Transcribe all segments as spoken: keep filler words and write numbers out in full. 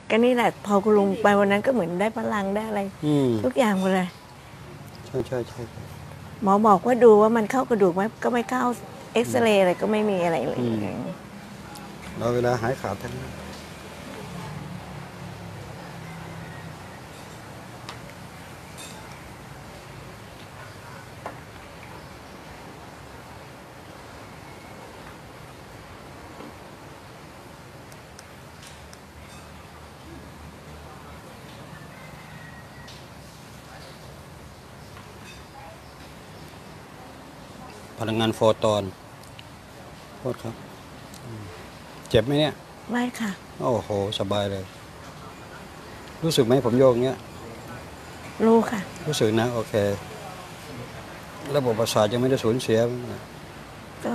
ก็นี่แหละพอคุณลุงไปวันนั้นก็เหมือนได้พลังได้อะไรทุกอย่างหมดเลยใช่ใช่ใช่หมอบอกว่าดูว่ามันเข้ากระดูกไหมก็ไม่เข้าเอ็กซเรย์อะไรก็ไม่มีอะไรเลยเราเวลาหายขาดทั้งนั้นพลังงานโฟตอนโทษครับเจ็บไหมเนี่ยไม่ค่ะโอ้โหสบายเลยรู้สึกไหมผมโยกเงี้ยรู้ค่ะรู้สึกนะโอเคระบบประสาทยังไม่ได้สูญเสียก็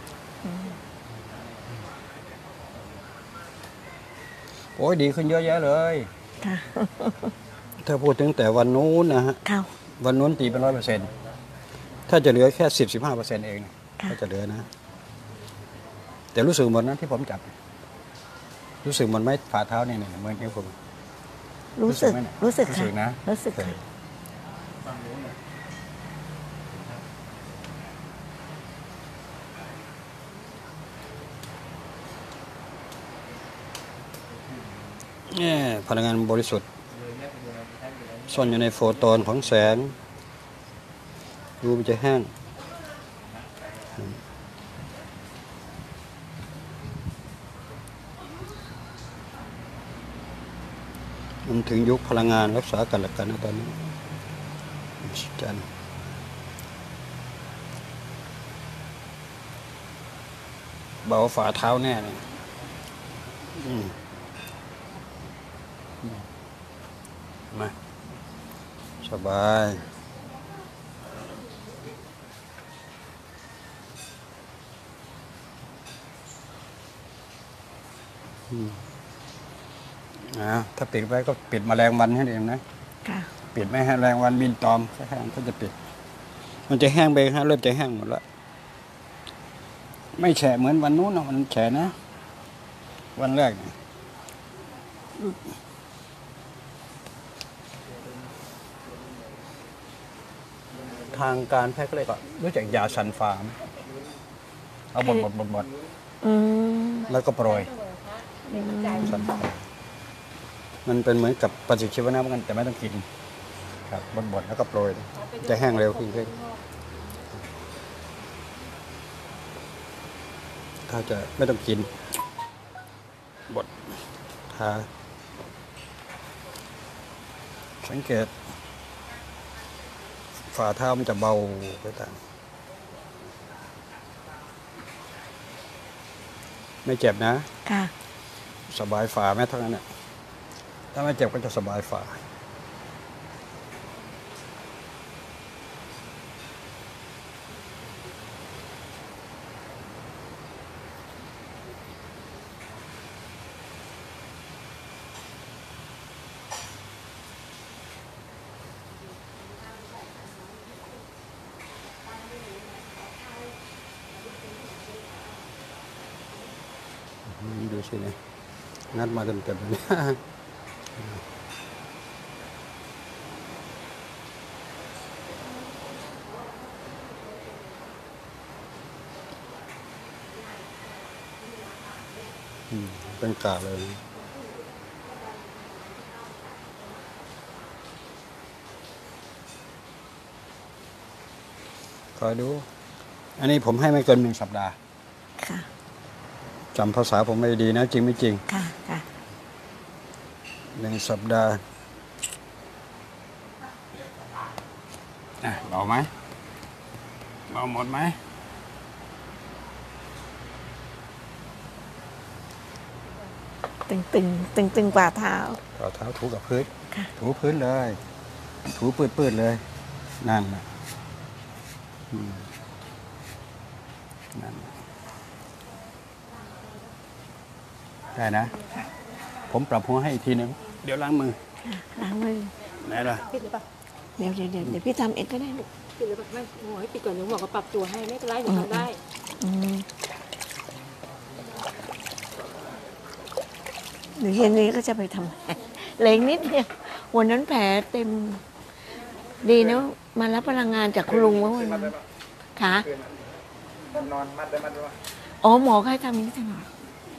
โอ้ยดีขึ้นเยอะแยะเลยค่ะถ้าพูดถึงแต่วันนู้นนะฮะวันนู้นตีเป็นร้อยเปอร์เซ็นต์ถ้าจะเหลือแค่สิบสิบห้าเปอร์เซ็นต์เองก็จะเหลือนะแต่รู้สึกหมดนะที่ผมจับรู้สึกมันไม่ฝ่าเท้าเนี่ยเหมือนที่ผมรู้สึกรู้สึกค่ะนะรู้สึกค่ะเนี่ยพลังงานบริสุทธิ์ซ่อนอยู่ในโฟตอนของแสงรูมันจะแห้งมันถึงยุคพลังงานรักษากันและกันนะตอนนี้จันเบาฝ่าเท้าแน่เลยมาสบายอ่าถ้าปิดไว้ก็ปิดแมลงวันให้เองนะปิดไม่ให้แมลงวันบินตอมแค่แห้งก็จะปิดมันจะแห้งไปฮะเริ่มจะแห้งหมดแล้วไม่แฉะเหมือนวันนู้นนะมันแฉะนะวันแรกเนี่ยทางการแพทย์ก็เลยก็รู้จักยาซันฟาร์มเอาบดบดบดบดแล้วก็โปรยซันฟาร์มมันเป็นเหมือนกับปฏิชีวนะเหมือนกันแต่ไม่ต้องกินครับบดบดแล้วก็โปรยจะแห้งเร็วขึ้นขึ้นถ้าจะไม่ต้องกินบดทาสังเกตฝ่าเท้ามันจะเบาไปต่างไม่เจ็บนะค่ะสบายฝ่าแม้เท่านั้นเนี่ยถ้าไม่เจ็บก็จะสบายฝ่าดูสิเนี่ยงัดมาเต็มๆเลยเป็นกาเลยคอยดูอันนี้ผมให้ไม่เกินหนึ่งสัปดาห์ค่ะจำภาษาผมไม่ดีนะจริงไม่จริงค่ะค่ะหนึ่งสัปดาห์อ่ะเบาไหมเบาหมดไหมตึงตึงตึงตึงฝ่าเท้าฝ่าเท้าถูกับพื้นถูพื้นเลยถูปืดๆเลยนั่นแหละนั่นได้นะผมปรับหัวให้อีกทีนึงเดี๋ยวล้างมือล้างมือไหนล่ะปิดหรือเปล่าเดี๋ยวเดี๋ยวเดี๋ยวพี่ทำเองก็ได้ลูกปิดหรือเปล่าไม่หนูให้ปิดก่อนหนูบอกว่าปรับตัวให้ไม่เป็นไรหนูทำได้หรือเย็นนี้ก็จะไปทำแผลเหล็กนิดเดียววันนั้นแผลเต็ม ดีนะมารับพลังงานจากคุณลุงว่าวันนั้นค่ะนอนมัดได้มัดด้วยอ๋อหมอให้ทำนี้ตลอด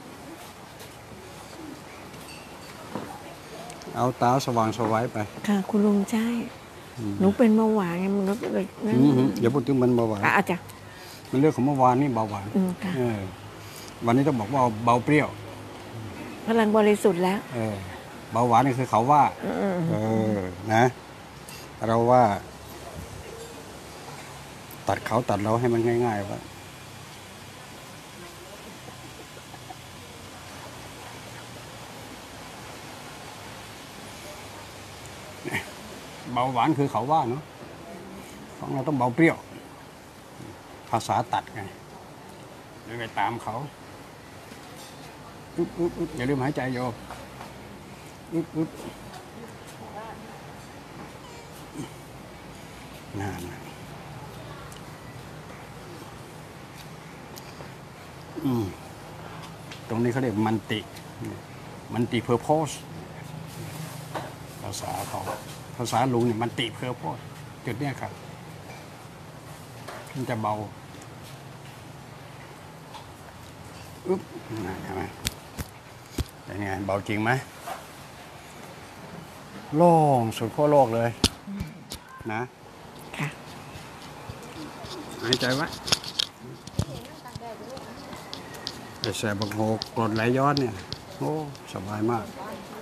เอาตาสว่างสวายไปค่ะ คุณลุงใช่หนูเป็นเบาหวานไงมันก็เลยนั่นอือหืออย่าพูดถึงมันเบาหวานอ่ะอาจจะมันเรื่องของเมื่อวานนี่เบาหวานอืมค่ะเออวันนี้ต้องบอกว่าเบาเปรี้ยวพลังบริสุทธิ์แล้วเออเบาหวานนี่คือเขาว่าอืมเออนะ เราว่า ตัดเขาตัดเราให้มันง่ายๆว่าเบาหวานคือเขาว่าเนาะของเราต้องเบาเปรี้ยว ภาษาตัดไงเดินไปตามเขาอึ๊บอึ๊บอึ๊บอย่าลืมหายใจโยอึ๊บอึ๊บนานนะอืมตรงนี้เขาเรียกมันติ มันติเพอร์โพสภาษาเขาภาษาลุงเนี่ยมันติเพอร์โพสจุดเนี้ยครับมันจะเบาอึ๊บนะใช่ไหมเป็นไงเบาจริงไหมโล่งสุดขั้วโลกเลยนะค่ะหายใจไว้ไอ้แสบบักโหกกรดไหลย้อนเนี่ยโอ้สบายมาก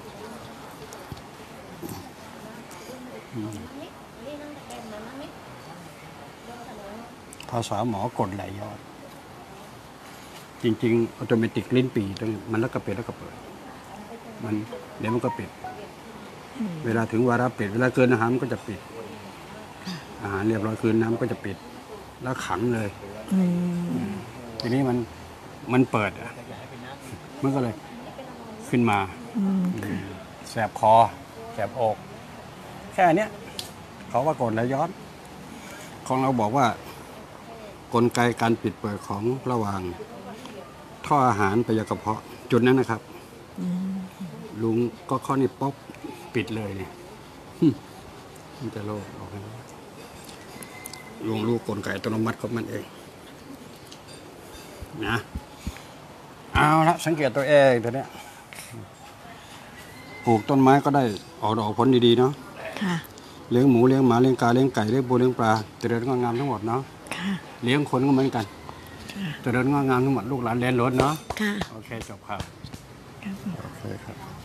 ภาษาหมอกดไหลย้อนจริงๆออโตเมติกลิ้นปี่ตรงนี้มันแล้วก็ปิดแล้วก็เปิดมันเดี๋ยวมันก็ปิด เวลาถึงวาระปิดเวลาเกินอาหารมันก็จะปิดอาหารเรียบร้อยคืนน้ำก็จะปิด แล้วขังเลยทีนี้มันมันเปิดอะมันก็เลยขึ้นมาแสบคอแสบอก แค่เนี้ยเขาว่ากดไหลย้อน ของเราบอกว่ากลไกการปิดเปิดของระหว่างท่ออาหารไปยังกระเพาะจุดนั้นนะครับลุงก็ข้อนี้ป๊อกปิดเลยเนี่ยมันจะโล่งออกมาลุงรู้กลไกอัตโนมัติของมันเองนะเอาละสังเกตตัวเองตัวเนี้ยปลูกต้นไม้ก็ได้ออกดอกผลดีๆเนาะค่ะเลี้ยงหมูเลี้ยงหมาเลี้ยงกาเลี้ยงไก่เลี้ยงปูเลี้ยงปลาเจริญงอกงามทั้งหมดเนาะค่ะเลี้ยงคนก็เหมือนกันเจริญงอกงามทั้งหมดลูกหลานเรียนรถเนาะค่ะโอเคจบครับโอเคครับ